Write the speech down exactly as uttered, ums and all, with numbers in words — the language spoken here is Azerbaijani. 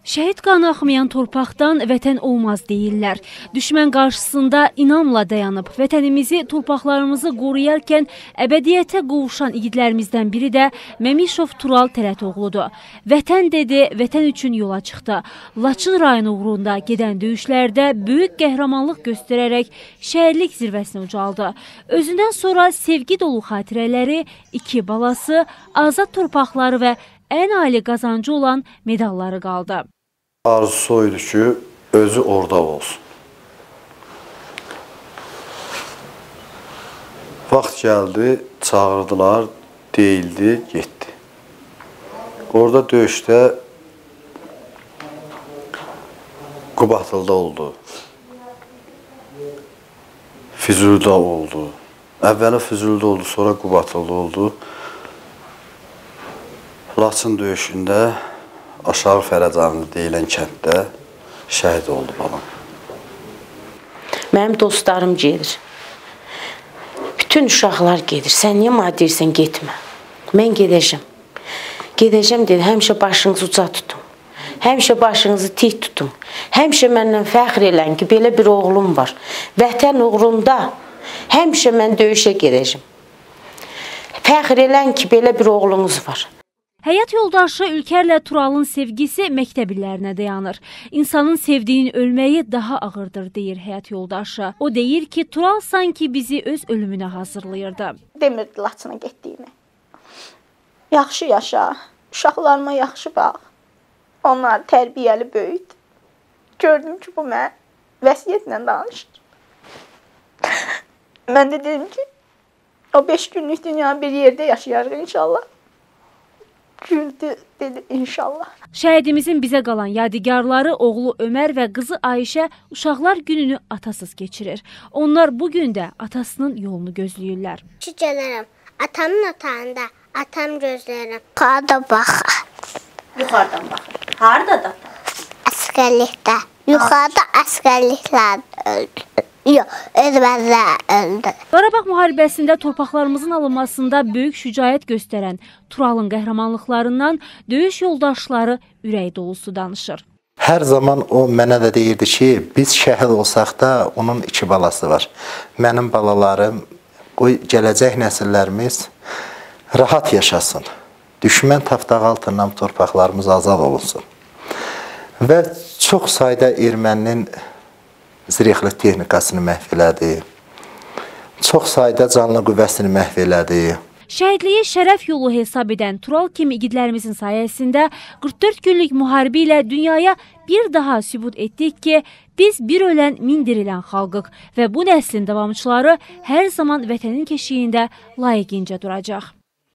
Şəhid qanı axmayan torpaqdan vətən olmaz deyirlər. Düşmən qarşısında inamla dayanıb, vətənimizi, torpaqlarımızı qoruyarkən əbədiyyətə qovuşan igidlərimizdən biri də Məmişov Tural Tələtoğludur. Vətən dedi, vətən üçün yola çıxdı. Laçın rayonu uğrunda gedən döyüşlərdə böyük qəhrəmanlıq göstərərək şəhidlik zirvəsinə ucaldı. Özündən sonra sevgi dolu xatirələri, iki balası, azad torpaqları və ən ali qazancı olan medalları qaldı. Arzusu oydu ki, özü orada olsun. Vaxt gəldi, çağırdılar, deyildi, getdi. Orada döyüşdə Qubatlıda oldu, Füzulidə oldu. Əvvəli Füzulidə oldu, sonra Qubatlıda oldu. Laçın döyüşündə Aşağı Fərəcanlı deyilən kənddə şəhid oldu balam. Mənim dostlarım gedir. Bütün uşaqlar gedir. Sən niyə mənə deyirsən, getmə. Mən gedəcəm. Gedəcəm dedi, həmişə başınızı uca tutun. Həmişə başınızı tik tutun. Həmişə məndən fəxr elən ki, belə bir oğlum var. Vətən uğrunda həmişə mən döyüşə gedəcəm. Fəxr elən ki, belə bir oğlunuz var. Həyat yoldaşı Ülkərlə Turalın sevgisi məktəb illərinə dayanır. İnsanın sevdiyin ölməyi daha ağırdır, deyir həyat yoldaşı. O deyir ki, Tural sanki bizi öz ölümünə hazırlayırdı. Demirdi Laçına getdiyini. Yaxşı yaşa, uşaqlarıma yaxşı bax. Onlar tərbiyəli böyüdü. Gördüm ki, bu mən vəsiyyətlə danışır. Mən də dedim ki, o beş günlük dünya bir yerdə yaşayarıq inşallah. Güldü, dedi inşallah. Şəhidimizin bizə qalan yadigarları oğlu Ömər və qızı Ayşə uşaqlar gününü atasız keçirir. Onlar bugün də atasının yolunu gözləyirlər. Ki gələrəm, atamın otağında, atam gözləyirəm. Yuxarıda baxır. Yuxarıdan baxır. Harada da? Əsgərlikdə. Yuxarıda əsgərliklər öldü. Yox, özbəzlər öldü. Qarabağ müharibəsində torpaqlarımızın alınmasında böyük şücaət göstərən Turalın qəhrəmanlıqlarından döyüş yoldaşları ürək dolusu danışır. Hər zaman o mənə də deyirdi ki, biz şəhid olsaq da onun iki balası var. Mənim balalarım, o gələcək nəsillərimiz rahat yaşasın. Düşmən taftaq altından torpaqlarımız azad olunsun. Və çox sayda erməninin zirehli texnikasını məhv elədi. Çox sayda canlı qüvvəsini məhv elədi. Şəhidliyi şərəf yolu hesab edən Tural kimi igidlərimizin sayəsində qırx dörd günlük müharibə ilə dünyaya bir daha sübut etdik ki, biz bir ölən min dirilən xalqıq və bu nəslin davamçıları hər zaman vətənin keşiyində layiqincə duracaq.